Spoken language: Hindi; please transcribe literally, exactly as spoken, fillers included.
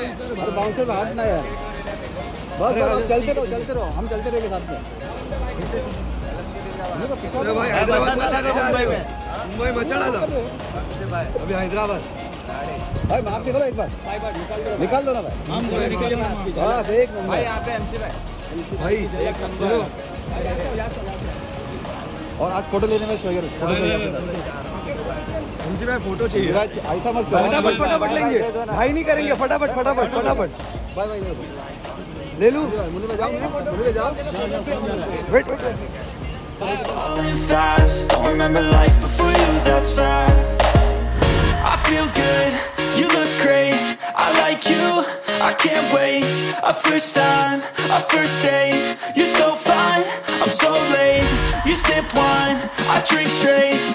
अरे बाउंसर में हाथ ना यार। बस बस चलते रहो चलते रहो, हम चलते रहेंगे साथ में। अरे भाई हैदराबाद मुंबई में मुंबई में चढ़ा था अभी हैदराबाद। भाई मार्क निकालो एक बार, निकाल दो ना भाई। हाँ देख भाई यहाँ पे एमसी भाई भाई। और आज फोटो लेने में स्वैगर फोटो एमसी भाई फोटो चाहिए। ऐसा मत फटाफट फटाफट लेंगे भाई, नहीं करेंगे फटाफट फटाफट फटाफट। भाई भाई ले लूं मुन्नी में जाओ, मुन्नी में जाओ। Wait wait Falling fast, don't remember life before you, that's facts. I feel good, you look great, I like you, I can't wait. A first time, a first date, you're so fine, I'm so late. You sip wine, I drink straight.